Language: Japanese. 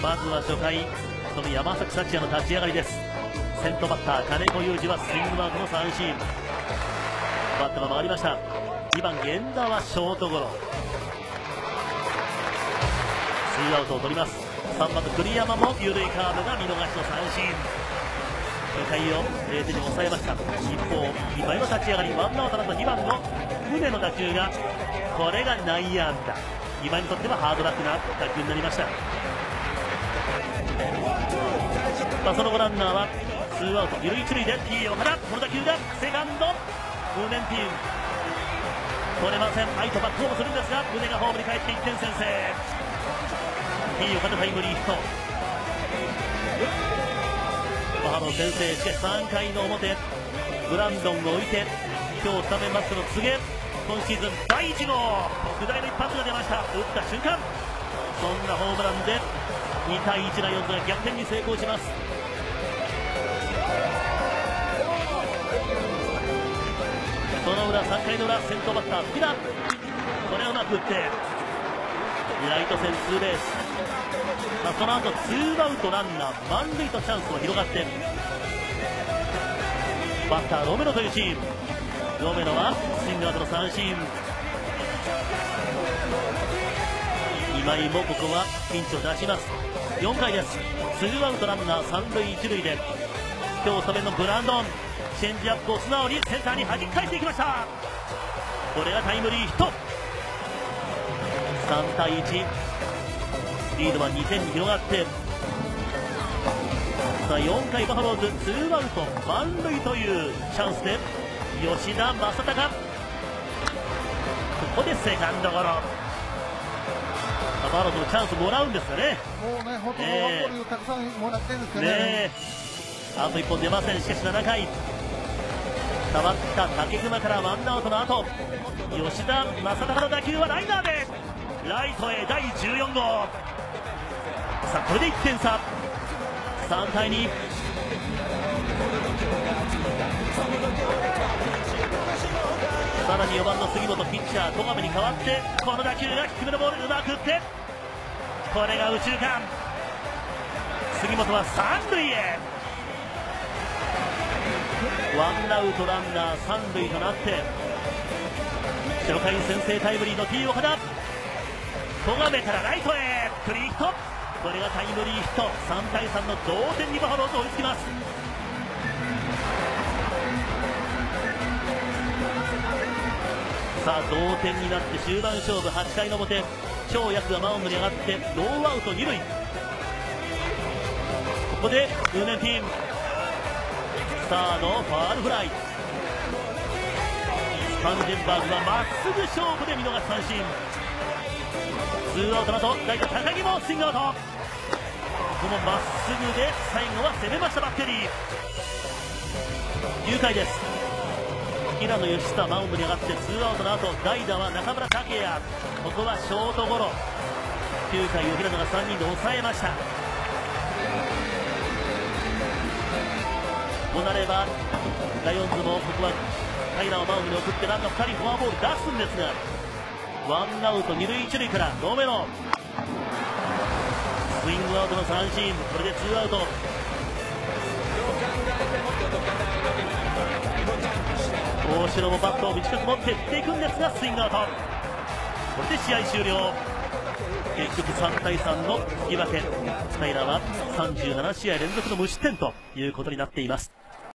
まずは初回、その山崎福也の立ち上がりです。先頭バッター金子裕二はスイングマークの三振。バットが回りました。2番源田はショートゴロ。2アウトを取ります。3番の栗山も緩いカーブが見逃しの三振。初回を0点に抑えました。一方今井の立ち上がり、ワンアウトランナー2番の宗の打球が、これが内野安打。今井にとってはハードラックな打球になりました。その後ランナーは2アウト2塁1塁で T 岡田、この打球がセカンドムネンティン取れません。ライトバックホームするんですが、宗がホームに帰って1点先制。 T 岡田タイムリーヒット。バファロー先制。しかし3回の表、ブランドンを置いて今日スタメンマッチの柘植、今シーズン第1号特大の一発が出ました。打った瞬間、そんなホームランで2対1、ライオンズが逆転に成功します。その裏、3回の裏、先頭バッター福田、これをうまく打ってライト線ツーベース。その後2アウトランナー満塁とチャンスが広がって、バッターロメロというチーム。ロメロはスイングアウトの三振。今井もここはピンチを出します。4回です。2アウトランナー3塁1塁で今日スタメンのブランドン、チェンジアップを素直にセンターに弾き返していきました。これがタイムリーヒット。3対1、リードは2点に広がって、さあ4回バファローズ2アウト満塁というチャンスで吉田正尚、ここでセカンドゴロ。バファローズのチャンスもらうんですよね。 もうね、本当にワンボールたくさんもらってるんですけどね。 あと1本出ません。しかし7回、代わった竹熊からワンアウトの後、吉田正尚の打球はライナーでライトへ第14号。さあこれで1点差、3対2。さらに4番の杉本、ピッチャー戸上に代わって、この打球が低めのボールうまく打って、これが右中間。杉本は3塁へ。ワンアウトランナー3塁となって、初回先制タイムリーの T 岡田、戸上からライトへクリーンヒット。これがタイムリーヒット。3対3の同点にバファローズ追いつきます。さあ同点になって終盤勝負8回の表、張役がマウンドに上がってノーアウト2塁。ここでムネンティン、スターのファールフライ。スパンジェンバーグはまっすぐ勝負で見逃し三振。2アウトの後、ライト高木もスイングアウト。このまっすぐで最後は攻めましたバッテリー。9回です。平野義久マウンドに上がって2アウトの後、代打は中村剛也、ここはショートゴロ。9回を平野が3人で抑えました。となればライオンズもここは平をマウンドに送ってランナー2人フォアボール出すんですが、ワンアウト2塁1塁からロメロ、スイングアウトの三振。これで2アウト。大城もバットを短く持って振っていくんですがスイングアウト。これで試合終了。結局3対3の引き分け。平は37試合連続の無失点ということになっています。